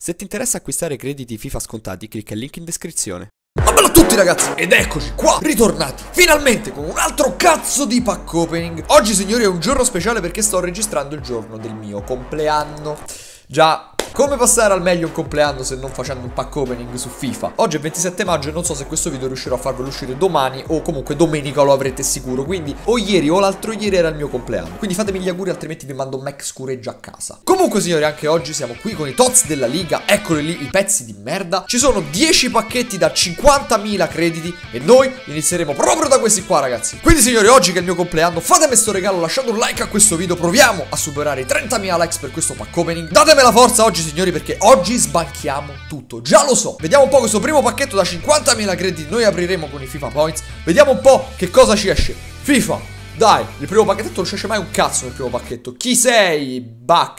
Se ti interessa acquistare crediti FIFA scontati, clicca il link in descrizione. Ma bello a tutti ragazzi, ed eccoci qua, ritornati finalmente con un altro cazzo di pack opening. Oggi signori è un giorno speciale perché sto registrando il giorno del mio compleanno. Già, come passare al meglio un compleanno se non facendo un pack opening su FIFA? Oggi è 27 maggio e non so se questo video riuscirò a farvelo uscire domani o comunque domenica lo avrete sicuro. Quindi o ieri o l'altro ieri era il mio compleanno. Quindi fatemi gli auguri, altrimenti vi mando Max Scureggia a casa. Comunque signori, anche oggi siamo qui con i TOTS della Liga. Eccoli lì i pezzi di merda. Ci sono 10 pacchetti da 50.000 crediti e noi inizieremo proprio da questi qua ragazzi. Quindi signori, oggi che è il mio compleanno, fatemi sto regalo, lasciate un like a questo video. Proviamo a superare i 30.000 likes per questo pack opening. Datemi la forza oggi signori, perché oggi sbanchiamo tutto. Già lo so. Vediamo un po' questo primo pacchetto da 50.000 crediti. Noi apriremo con i FIFA Points. Vediamo un po' che cosa ci esce. FIFA, dai, il primo pacchetto non ci esce mai un cazzo nel primo pacchetto. Chi sei? Back.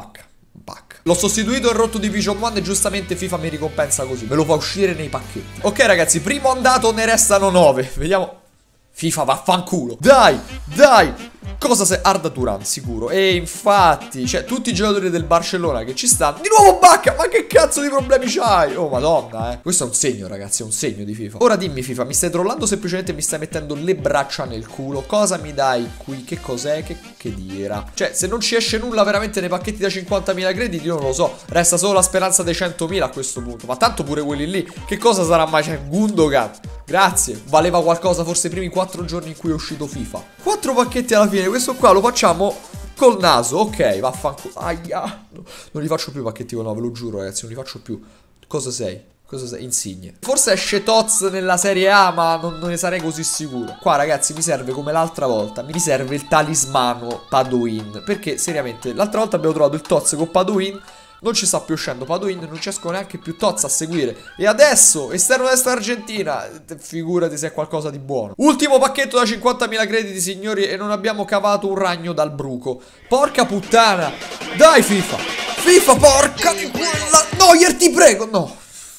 L'ho sostituito in Road to Division 1 e giustamente FIFA mi ricompensa così. Me lo fa uscire nei pacchetti. Ok ragazzi, primo andato, ne restano 9. Vediamo. FIFA vaffanculo. Dai. Cosa sei? Arda Turan, sicuro. E infatti, cioè, tutti i giocatori del Barcellona che ci stanno. Di nuovo Bacca! Ma che cazzo di problemi c'hai? Oh, madonna, Questo è un segno, ragazzi, è un segno di FIFA. Ora dimmi, FIFA, mi stai trollando o semplicemente mi stai mettendo le braccia nel culo? Cosa mi dai qui? Che cos'è? Che dira? Cioè, se non ci esce nulla veramente nei pacchetti da 50.000 crediti, io non lo so. Resta solo la speranza dei 100.000 a questo punto. Ma tanto pure quelli lì, che cosa sarà mai? Cioè, Gundogan. Grazie. Valeva qualcosa forse i primi 4 giorni in cui è uscito FIFA. 4 pacchetti alla fine. Questo qua lo facciamo col naso. Ok, vaffanculo. Aia. Non li faccio più i pacchetti con 9, ve lo giuro ragazzi, non li faccio più. Cosa sei? Cosa sei? Insigne. Forse esce TOTS nella Serie A, ma non ne sarei così sicuro. Qua ragazzi mi serve come l'altra volta. Mi serve il talismano Padoin. Perché seriamente l'altra volta abbiamo trovato il TOTS con Padoin. Non ci sta più uscendo Padoin, non ci escono neanche più TOTS a seguire. E adesso, esterno destra Argentina, figurati se è qualcosa di buono. Ultimo pacchetto da 50.000 crediti, signori, e non abbiamo cavato un ragno dal bruco. Porca puttana. Dai, FIFA. FIFA, porca di quella. Neuer, ti prego, no.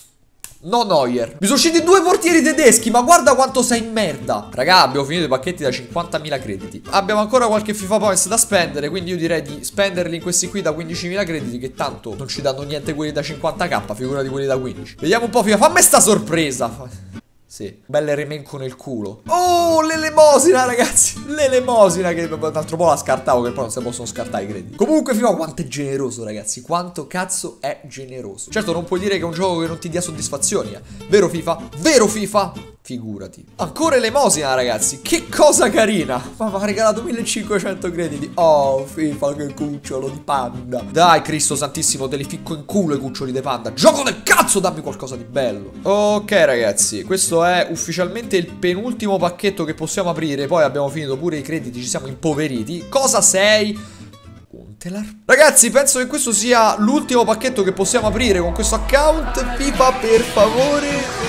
No Neuer. Mi sono usciti 2 portieri tedeschi. Ma guarda quanto sei in merda. Raga, abbiamo finito i pacchetti da 50.000 crediti. Abbiamo ancora qualche FIFA Points da spendere, quindi io direi di spenderli in questi qui da 15.000 crediti, che tanto non ci danno niente quelli da 50k, figurati quelli da 15. Vediamo un po' FIFA. Fammi sta sorpresa. Sì, belle remenco nel culo. Oh, l'elemosina ragazzi. L'elemosina, che un altro po' la scartavo, che poi non si possono scartare i crediti. Comunque FIFA quanto è generoso ragazzi. Quanto cazzo è generoso. Certo non puoi dire che è un gioco che non ti dia soddisfazioni, Vero FIFA? Vero FIFA? Figurati. Ancora elemosina ragazzi. Che cosa carina. Ma mi ha regalato 1500 crediti. Oh FIFA, che cucciolo di panda. Dai Cristo santissimo, te li ficco in culo i cuccioli di panda. Gioco del cazzo, dammi qualcosa di bello. Ok ragazzi, questo è ufficialmente il penultimo pacchetto che possiamo aprire. Poi abbiamo finito pure i crediti, ci siamo impoveriti. Cosa sei? Untelar. Ragazzi, penso che questo sia l'ultimo pacchetto che possiamo aprire con questo account. FIFA, per favore.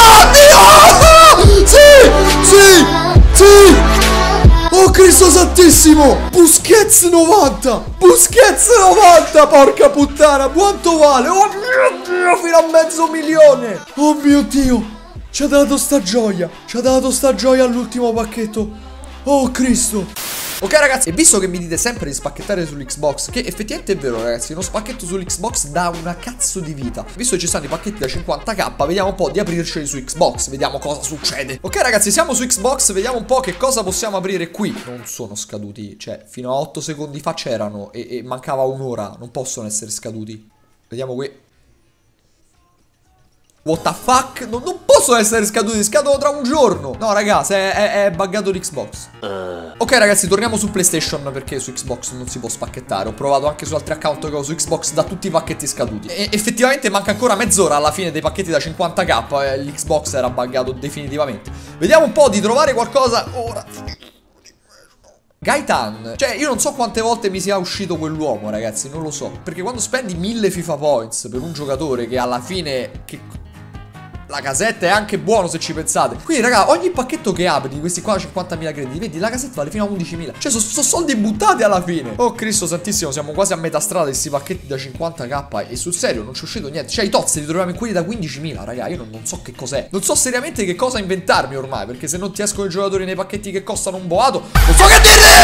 Oddio! Sì! Oh Cristo santissimo! Busquets 90! Busquets 90! Porca puttana! Quanto vale? Oh mio Dio! Fino a 500.000! Oh mio Dio! Ci ha dato sta gioia! Ci ha dato sta gioia all'ultimo pacchetto! Oh Cristo! Ok ragazzi, e visto che mi dite sempre di spacchettare sull'Xbox, che effettivamente è vero ragazzi, uno spacchetto sull'Xbox dà una cazzo di vita. Visto che ci stanno i pacchetti da 50k, vediamo un po' di aprirceli su Xbox, vediamo cosa succede. Ok ragazzi, siamo su Xbox, vediamo un po' che cosa possiamo aprire qui. Non sono scaduti, cioè fino a 8 secondi fa c'erano e mancava un'ora, non possono essere scaduti. Vediamo qui. What the fuck? Non possono essere scaduti, scadono tra un giorno. No ragazzi, è buggato l'Xbox. Ok ragazzi, torniamo su PlayStation, perché su Xbox non si può spacchettare. Ho provato anche su altri account che ho su Xbox da tutti i pacchetti scaduti. E effettivamente manca ancora mezz'ora alla fine dei pacchetti da 50k. L'Xbox era buggato definitivamente. Vediamo un po' di trovare qualcosa ora. Gaetan. Cioè io non so quante volte mi sia uscito quell'uomo ragazzi, non lo so. Perché quando spendi 1000 FIFA Points per un giocatore che alla fine... La casetta è anche buono se ci pensate. Quindi raga, ogni pacchetto che apri di questi qua 50.000 crediti, vedi, la casetta vale fino a 11.000. Cioè sono soldi buttati alla fine. Oh Cristo santissimo, siamo quasi a metà strada di questi pacchetti da 50k. E sul serio non ci è uscito niente. Cioè i TOTS li troviamo in quelli da 15.000. Raga, io non so che cos'è. Non so seriamente che cosa inventarmi ormai, perché se non ti escono i giocatori nei pacchetti che costano un boato, non so che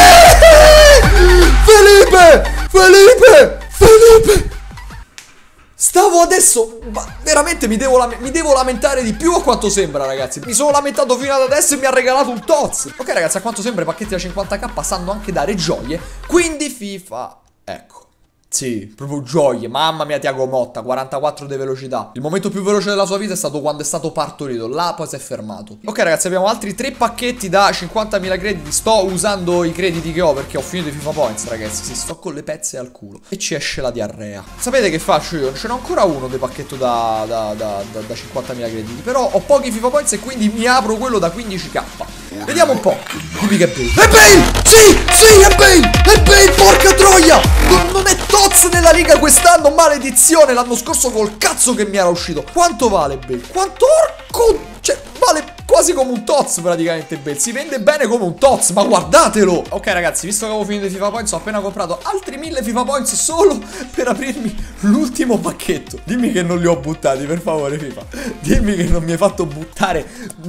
dire. Felipe! Stavo adesso, veramente mi devo lamentare di più a quanto sembra, ragazzi. Mi sono lamentato fino ad adesso e mi ha regalato un Toz. Ok, ragazzi, a quanto sembra i pacchetti da 50k sanno anche dare gioie. Quindi FIFA, ecco. Sì, proprio gioie. Mamma mia, Thiago Motta, 44 di velocità. Il momento più veloce della sua vita è stato quando è stato partorito. Là poi si è fermato. Ok, ragazzi, abbiamo altri 3 pacchetti da 50.000 crediti. Sto usando i crediti che ho perché ho finito i FIFA Points, ragazzi. Sì, sto con le pezze al culo. E ci esce la diarrea. Sapete che faccio io? Ce n'ho ancora uno del pacchetto da 50.000 crediti. Però ho pochi FIFA Points e quindi mi apro quello da 15k. Vediamo un po'. Dimmi che è Bale. È Bale! Sì, è Bale! È Bale, porca troia! Non è Toz nella liga quest'anno, maledizione! L'anno scorso col cazzo che mi era uscito. Quanto vale Bale? Quanto orco? Cioè, vale quasi come un Toz praticamente Bale. Si vende bene come un Toz, ma guardatelo! Ok, ragazzi, visto che avevo finito i FIFA Points, ho appena comprato altri 1000 FIFA Points solo per aprirmi l'ultimo pacchetto. Dimmi che non li ho buttati, per favore, FIFA. Dimmi che non mi hai fatto buttare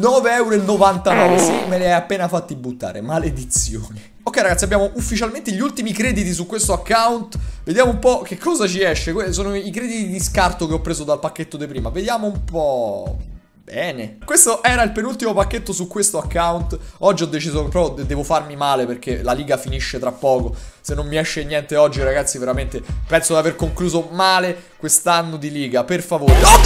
9,99 €. Sì, me li hai appena fatti buttare, maledizione. Ok, ragazzi, abbiamo ufficialmente gli ultimi crediti su questo account. Vediamo un po' che cosa ci esce. Questi sono i crediti di scarto che ho preso dal pacchetto di prima. Vediamo un po'. Bene. Questo era il penultimo pacchetto su questo account. Oggi ho deciso che però devo farmi male perché la liga finisce tra poco. Se non mi esce niente oggi, ragazzi, veramente penso di aver concluso male quest'anno di liga. Per favore. Oh,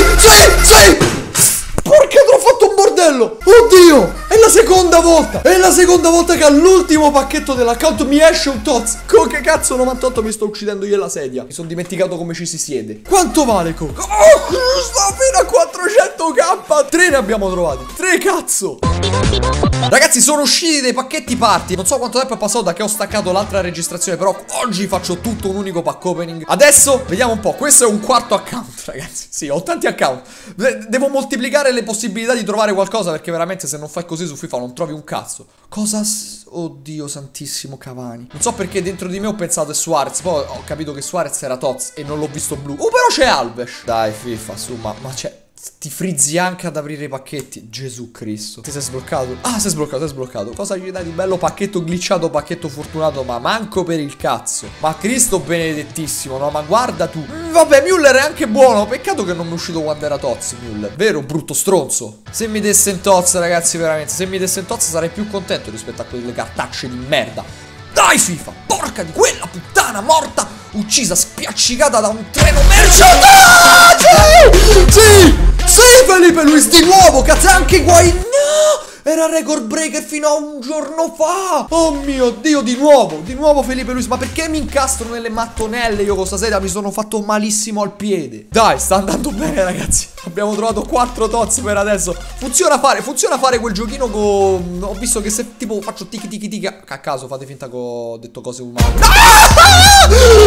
sì! Porca, te l'ho fatto un bordello! Oddio! È la seconda volta! È la seconda volta che all'ultimo pacchetto dell'account mi esce un Toz! Che cazzo, 98 mi sto uccidendo io la sedia. Mi sono dimenticato come ci si siede. Quanto vale, Coco? Oh, sto fino a 400k! 3 ne abbiamo trovati. 3, cazzo! Ragazzi, sono usciti dei pacchetti party. Non so quanto tempo è passato da che ho staccato l'altra registrazione, però oggi faccio tutto un unico pack opening. Adesso vediamo un po'. Questo è un quarto account, ragazzi. Sì, ho tanti account. Devo moltiplicare le possibilità di trovare qualcosa, perché veramente se non fai così su FIFA non trovi un cazzo. Cosa? Oddio santissimo, Cavani. Non so perché dentro di me ho pensato è Suarez. Poi ho capito che Suarez era Toz e non l'ho visto blu. Oh, però c'è Alves. Dai FIFA, su, ma c'è... Ti frizzi anche ad aprire i pacchetti. Gesù Cristo. Ti sei sbloccato? Ah, sei sbloccato. Cosa gli dai di bello? Pacchetto glitchato, pacchetto fortunato. Ma manco per il cazzo. Ma Cristo benedettissimo, no? Ma guarda tu. Vabbè, Müller è anche buono. Peccato che non mi è uscito quando era Toz, Müller. Vero, brutto stronzo. Se mi desse in Toz, ragazzi, veramente. Se mi desse in Toz sarei più contento rispetto a quelle cartacce di merda. Dai FIFA, porca di quella puttana morta, uccisa, spiaccicata da un treno merci. Ah, sì, Felipe Luis di nuovo, cazzo, anche Higuaín. No, era record breaker fino a un giorno fa. Oh mio Dio, di nuovo Felipe Luis. Ma perché mi incastro nelle mattonelle io con sta sedia? Mi sono fatto malissimo al piede. Dai, sta andando bene, ragazzi. Abbiamo trovato 4 Toz per adesso. Funziona fare quel giochino con... Ho visto che se tipo faccio tiki tiki tiki a caso fate finta che ho detto cose umane. Ah!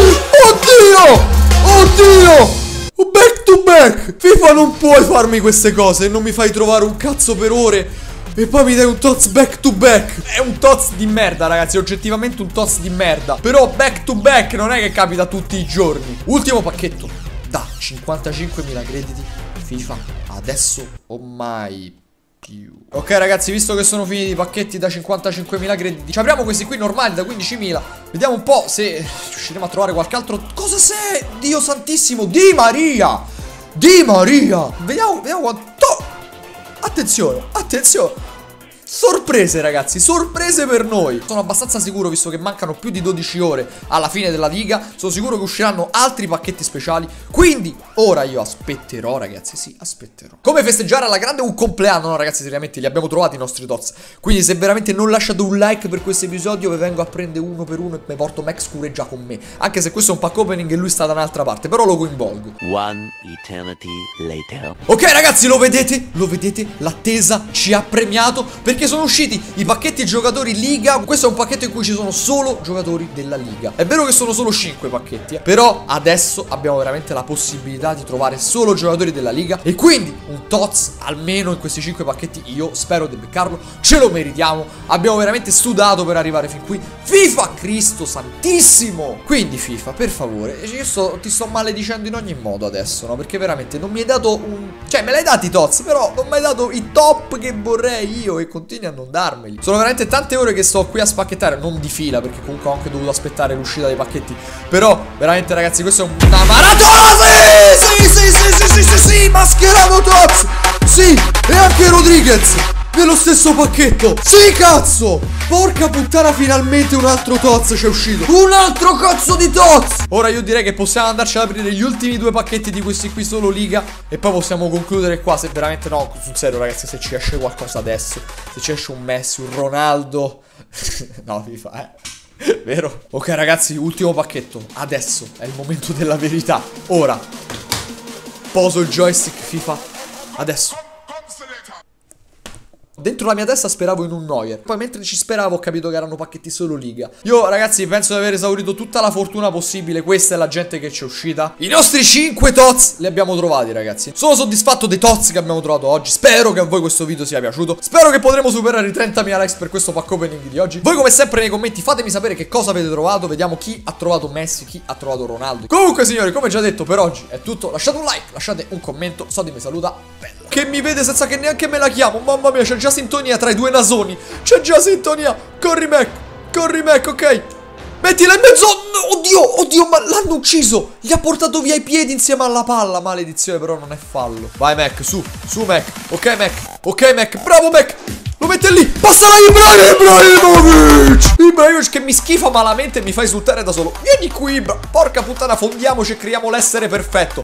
Oddio! Back to back! FIFA, non puoi farmi queste cose. Non mi fai trovare un cazzo per ore e poi mi dai un Toz back to back. È un Toz di merda, ragazzi. È oggettivamente un Toz di merda. Però back to back non è che capita tutti i giorni. Ultimo pacchetto da 55.000 crediti FIFA. Adesso o mai più. Ok, ragazzi, visto che sono finiti i pacchetti da 55.000 crediti, ci apriamo questi qui normali da 15.000. Vediamo un po' se riusciremo a trovare qualche altro. Cosa sei? Dio santissimo, Di Maria. Vediamo quanto. Attenzione. Sorprese, ragazzi, sorprese per noi. Sono abbastanza sicuro, visto che mancano più di 12 ore alla fine della liga, sono sicuro che usciranno altri pacchetti speciali. Quindi ora io aspetterò, ragazzi, sì, aspetterò. Come festeggiare alla grande un compleanno, no, ragazzi, seriamente, li abbiamo trovati i nostri Toz. Quindi se veramente non lasciate un like per questo episodio, vi vengo a prendere uno per uno e mi porto Max Cureggia con me. Anche se questo è un pack opening e lui sta da un'altra parte, però lo coinvolgo. One eternity later. Ok, ragazzi, lo vedete? L'attesa ci ha premiato, perché sono usciti i pacchetti giocatori Liga. Questo è un pacchetto in cui ci sono solo giocatori della Liga. È vero che sono solo 5 pacchetti, però adesso abbiamo veramente la possibilità di trovare solo giocatori della Liga. E quindi un Toz almeno in questi 5 pacchetti io spero di beccarlo. Ce lo meritiamo. Abbiamo veramente sudato per arrivare fin qui. FIFA, Cristo santissimo. Quindi FIFA, per favore, io ti sto maledicendo in ogni modo adesso, no? Perché veramente non mi hai dato un... Cioè, me l'hai dati i Toz, però non mi hai dato i top che vorrei io e con continui a non darmeli. Sono veramente tante ore che sto qui a spacchettare, non di fila, perché comunque ho anche dovuto aspettare l'uscita dei pacchetti. Però, veramente ragazzi, questo è una maratona. Sì, mascherato Tots. Sì, e anche Rodriguez nello stesso pacchetto. Sì, cazzo. Porca puttana, finalmente un altro Tots c'è uscito. Un altro cazzo di Tots. Ora io direi che possiamo andarci ad aprire gli ultimi 2 pacchetti di questi qui solo Liga, e poi possiamo concludere qua. Se veramente no, sul serio ragazzi, se ci esce qualcosa adesso, se ci esce un Messi, un Ronaldo no, mi fa, vero? Ok ragazzi, ultimo pacchetto. Adesso è il momento della verità. Ora poso il joystick FIFA. Adesso. Dentro la mia testa speravo in un Neuer. Poi mentre ci speravo ho capito che erano pacchetti solo Liga. Io ragazzi penso di aver esaurito tutta la fortuna possibile. Questa è la gente che ci è uscita. I nostri 5 Tots li abbiamo trovati ragazzi. Sono soddisfatto dei Tots che abbiamo trovato oggi. Spero che a voi questo video sia piaciuto. Spero che potremo superare i 30.000 likes per questo pack opening di oggi. Voi come sempre nei commenti fatemi sapere che cosa avete trovato. Vediamo chi ha trovato Messi, chi ha trovato Ronaldo. Comunque signori, come già detto, per oggi è tutto. Lasciate un like, lasciate un commento. Sodi mi saluta. Bella. Che mi vede senza che neanche me la chiamo. Mamma mia, c'è già sintonia tra i 2 nasoni. C'è già sintonia. Corri Mac, ok. Mettila in mezzo. Oddio, ma l'hanno ucciso. Gli ha portato via i piedi insieme alla palla. Maledizione, però non è fallo. Vai Mac, su Mac. Ok Mac, bravo Mac. Lo mette lì. Passala Ibrahimovic che mi schifa malamente e mi fa esultare da solo. Vieni qui, porca puttana, fondiamoci e creiamo l'essere perfetto.